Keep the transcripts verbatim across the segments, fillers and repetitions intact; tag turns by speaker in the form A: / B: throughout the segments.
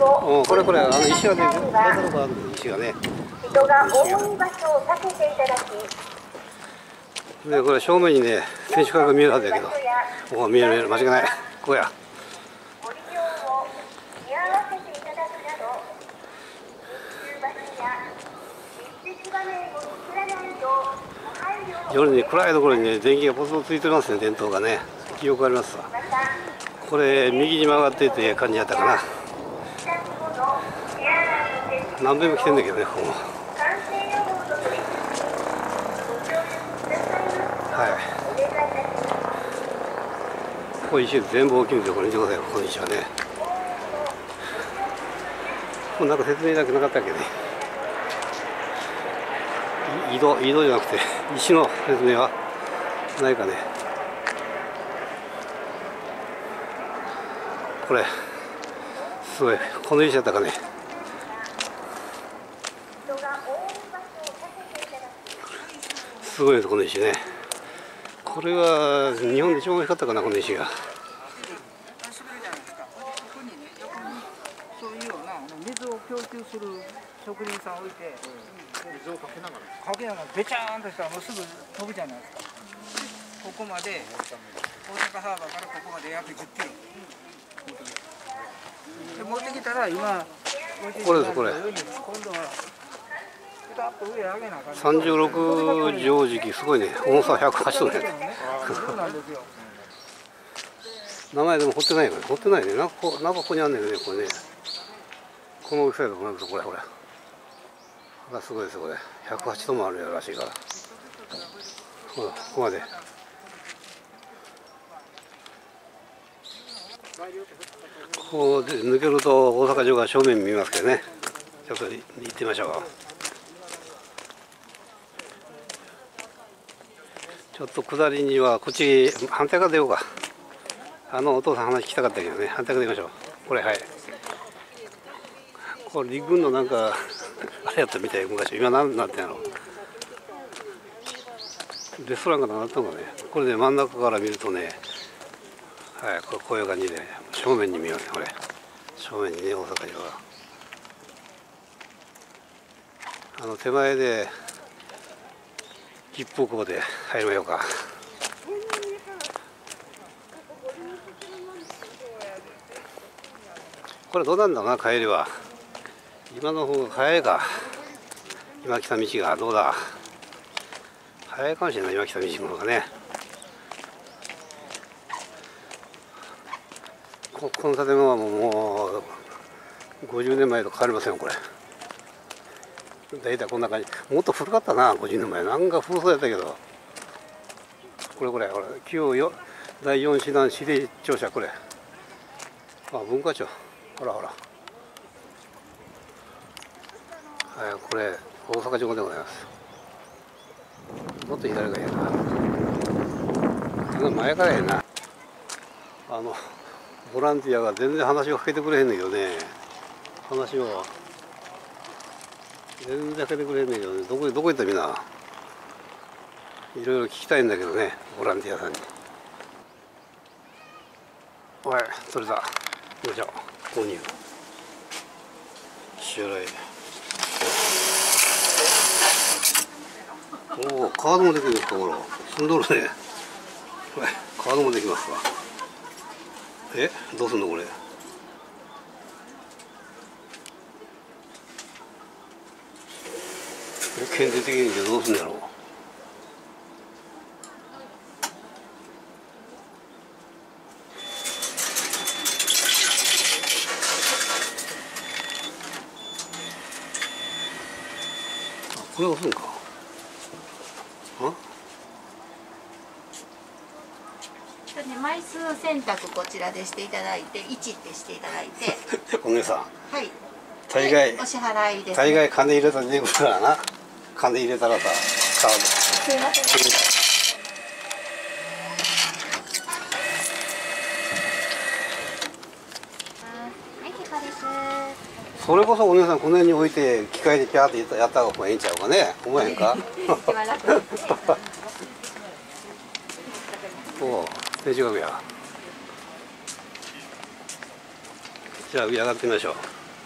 A: うん、これこれあの石がね、大体のとこあるんです石がね。
B: 人が多い場所を避けていただき。
A: でこれ正面にね天守閣が見えるはずだけど、おお見える見える間違いない。ここや。
B: ご利用を見合わせていただくなど、密集場所や密接場面を作らないようご配慮を。
A: 夜に暗いところにね電気がポツポツついてますね。電灯がね記憶ありますわ。これ右に曲がっていて感じやったかな。何べんも来てんだけどねここも。はい。ここ石全部大きいんですよ。これ見てください。この石はね。これなんか説明だけなかったっけね。井戸井戸じゃなくて石の説明はないかね。これすごいこの石だったかね。すごいですこの石ね。これは日本で一番大きかったかなこの石が。
C: そういうような水を供給する職人さんを置いて、水をかけながらかけながらべちゃーんとしたらもうすぐ飛ぶじゃないですか。ここまで大阪ハーバーからここまで約じゅっキロで持ってきたら今
A: これですこれ。
C: 今度は
A: さんじゅうろく畳敷すごいね。重さひゃくはちトンね。名前でも掘ってないよね。掘ってないね。なんかこなんかここにあんねんねこれね。この大きさだと思いますこれこれ。これすごいですこれ。ひゃくはちトンもあるらしいから。ほらここまで。ここで抜けると大阪城が正面見えますけどね。ちょっと行ってみましょう。ちょっと下りにはこっち反対側出ようか。あのお父さん話聞きたかったけどね。反対側出ましょう。これはい。これ陸軍のなんかあれやったみたい昔。今何なってんやろ。レストランかなんかなったのかね。これで真ん中から見るとね、はいこういう感じで正面に見えるねこれ。正面にね大阪城が。あの手前で一方向で入りましょうか。これどうなんだろうな帰りは。今の方が早いか。今来た道がどうだ。早いかもしれない今来た道の方がね。こ, この建物はもう、もうごじゅうねんまえと変わりませんよこれ。大体こんな感じ。もっと古かったなごじゅうねんまえ。なんか風そうやったけど。これこれこれ旧よだいよん師団司令庁舎これ。あ文化庁。ほらほら。はいこれ大阪城でございます。もっと左がいいな。前からええな。あのボランティアが全然話をかけてくれへんねんけどね。話を全然かけてくれへんねんけどね。どこどこ行ったみんな。いろいろ聞きたいんだけどねボランティアさんに。おい取れた。よいしょ購入。支払い。おおカードもできるんですかこれ。住んどるね。はいカードもできますわ。えどうすんのこれ。検定的にどうすんだろう。これ押すんか。あ
D: 枚数選択こちらでしていただいていちってしていただいて
A: お姉さん
D: はい
A: 大概
D: お支払いです、ね、
A: 大概金入れたら出てくるからな。金入れたらさカード
D: すいませんはい結構です。
A: それこそお姉さんこの辺に置いて機械でピャーってやった方がいいんちゃうかね。思えへんかおお手違うや。じゃあ上上がってみましょう。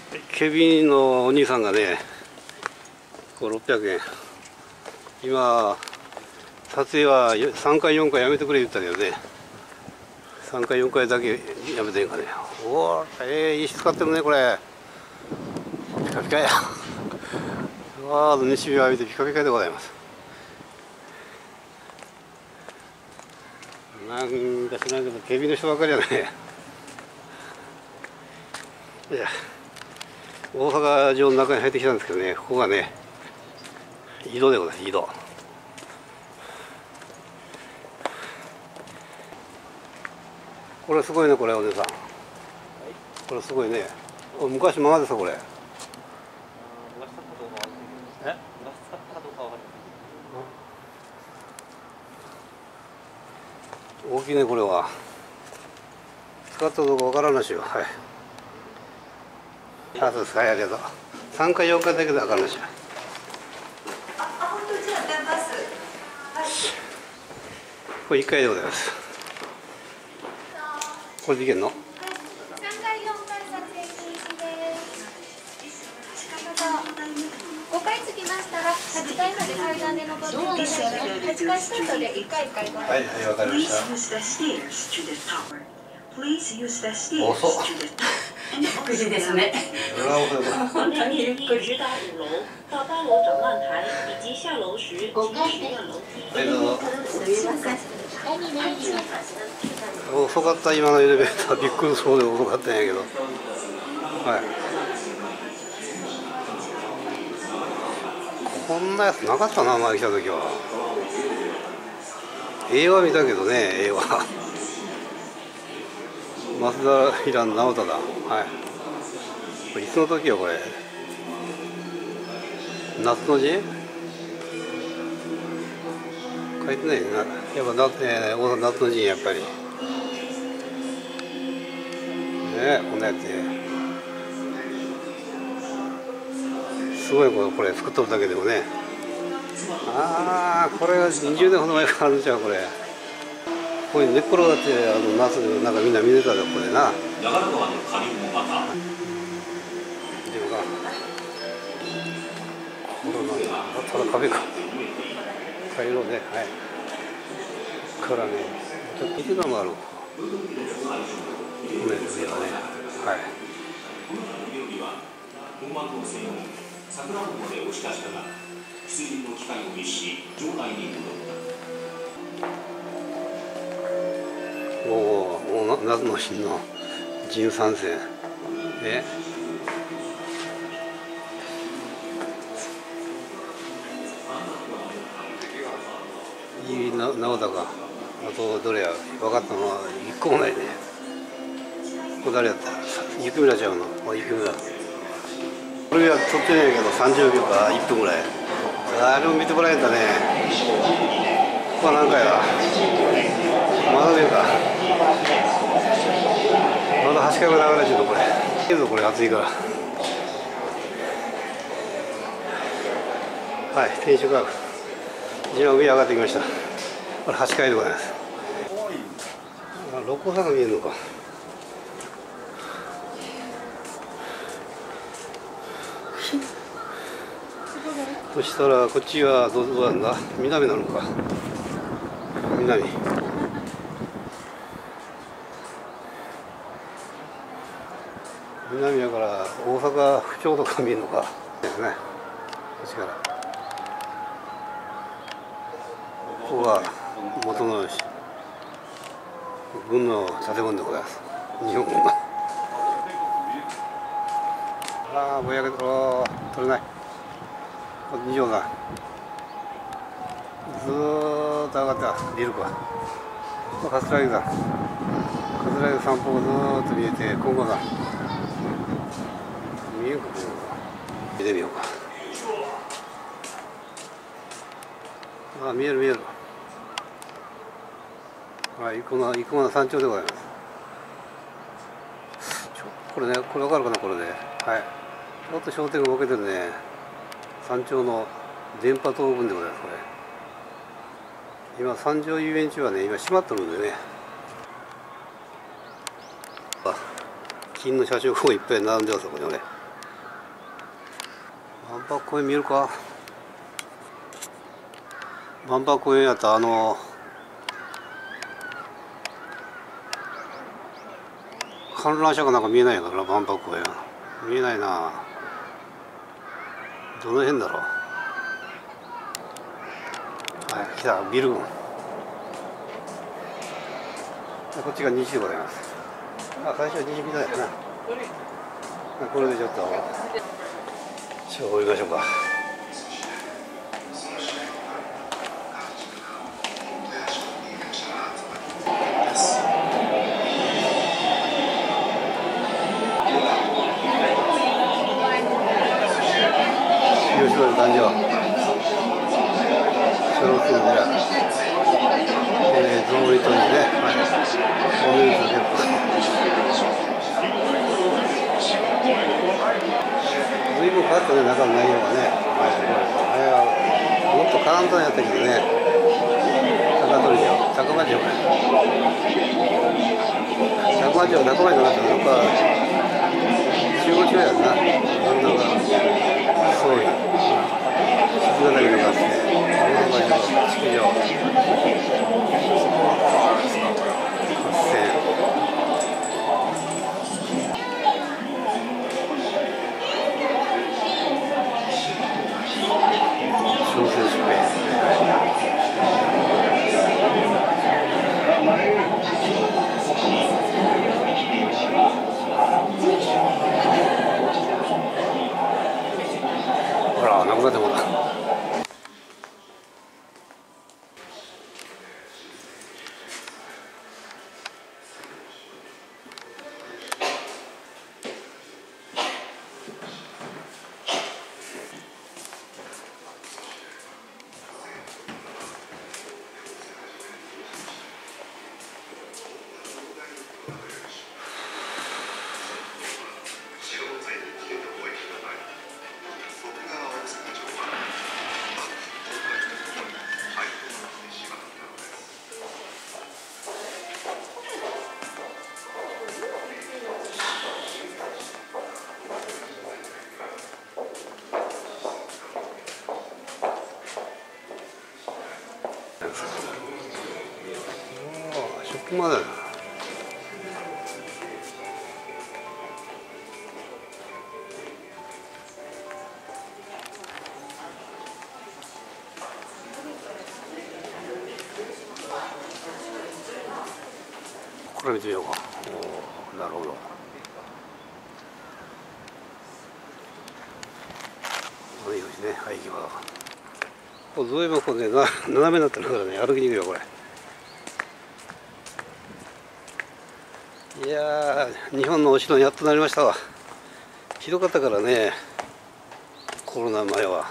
A: 警備員のお兄さんがね、こうろっぴゃくえん。今、撮影はさんかいよんかいやめてくれ言ったけどね、さんかいよんかいだけやめてんかね。おー、ええー、いい使ってるね、これ。ピカピカや。わー、西日を浴びてピカピカでございます。なんか知らんけど、警備の人ばっかりやね。いや、大阪城の中に入ってきたんですけどね、ここがね、井戸でございます、井戸。これすごいね、これ、お姉さん。これすごいね。昔ままですか、これ。え？大きいね、これは。使ったどうかわからんらしいよ。はい。あ、そうですか、ありがとう。さんかいよんかいだけでわからんらしい。
D: あ、本当じゃあ出ます。はい。
A: これいっかいでございます。これでいけんの？
B: さんかいよんかい撮影禁止です。ごかいつきましたらはちかいまで階段で登っていただいて、はちかいスタートでいっかいいっかいご覧ください。
A: はい、はい、わかりました。遅っ。
D: ゆっくりですね。
A: それは遅いわ。
D: 本当にゆっくり。ごかいね。
A: はい、どうぞ。
D: すみません。
A: 遅かった、今のエレベーター。びっくりそうで遅かったんやけど。はい。こんなやつなかったな、前来た時は。映画見たけどね、映画。増田平直忠。はい。これいつの時よ、これ。夏の字書いてないな。やっぱ夏、えー、大阪夏の陣やっぱり。ねえ、こんなやつすごいこれ、これ作っとるだけでもね。ああ、これはにじゅうねんほど前からあるんちゃう、これ。ここに寝っ転がって、あの夏でなんかみんな見てたで、ここでな。長良川の下流もまた。見てみようか。これなんだ、ただ壁か。回路ね、はい。からね、ちょっと池田もある。ね、上はね、はい。おお、お夏の日の陣参戦。え。いいな、直高。あとどれや分かったのは一個もないね。これ誰やった？雪村ちゃうの？あ、雪村。これは撮ってないけどさんじゅうびょうかいっぷんぐらい。あれも見てもらえたね。ここは何回だ？まだ上か。まだはちかいも流れてるのこれ。けどこれ暑いから。はい、天守閣。一番上上がってきました。これはちかいでございます。あ、六甲山が見えるのか。そしたらこっちはどうなんだ、南なのか。南。南やから大阪府庁とか見えるのかですね。こっちから。ここが元の軍の建物でございます。日本軍が。ああ、ぼやけてろ、取れない。二条だ。ずーっと上がったビルか。桂木だ。桂木散歩がずーっと見えて、今後だ。見えるか、ここ。見てみようか。ああ、見える見える。はい、生駒、生駒の山頂でございます。ちょこれね、これ分かるかな、これで。はい。ちょっと商店がボケてるね。山頂の電波塔群でございます、これ。今、三条遊園地はね、今閉まってるんでね。あ、金の車掌がいっぱい並んでます、ここにね。 万博公園見えるか。万博公園やったらあの観覧車がなんか見えないから万博公園見えないな。どの辺だろう。はい、来たビル群。こっちが西でございます。あ、最初は西みたいだな。これでちょっとちょっと降りましょうか。吉野誕生小学生の寺、えー、草履とにね、はい、お水結構随分変わったね、中の内容がね。前はもっと簡単やったけどね。高取城、高間城か。高間城、高間城なんてなんか中国地方やんな。なんかそういう静かだけどかって高間城、築城、合戦。ほら、なくなってもらう。ショップまでだな。これ見てみようか。おー、なるほど。このようにね、はい、行きます。これずいぶんこうね、な斜めになってるからね、歩きにくいよこれ。いやー、日本のお城にやっとなりましたわ。ひどかったからね、コロナ前は。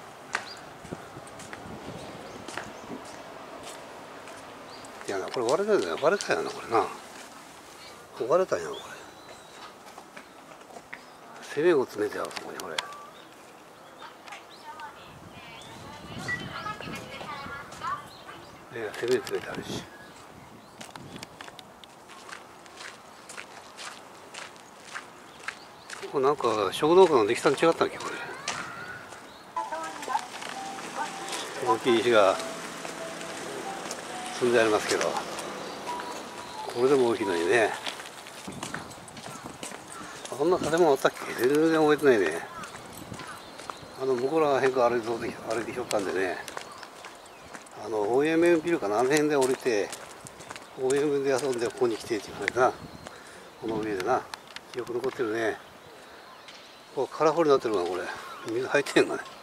A: いやな、これ割れたんだよ、割れたんやな、これな。割れたんやな、これ。攻めを詰めてある、そこに、これ。ね、攻め詰めてあるし。これなんか食堂かの出来たん違ったっけこれ。大きい石が積んでありますけど、これでも大きいのにね。こんな建物あったっけ、全然覚えてないね。あの向こうら辺から歩いて歩いてきとったんでね、あの オーエムエム ビルかな、あの辺で降りて オーエムエム で遊んでここに来てっていう感じかな。この上でな、よく残ってるね。こうカラフルになってるな、これ。水入ってんのね。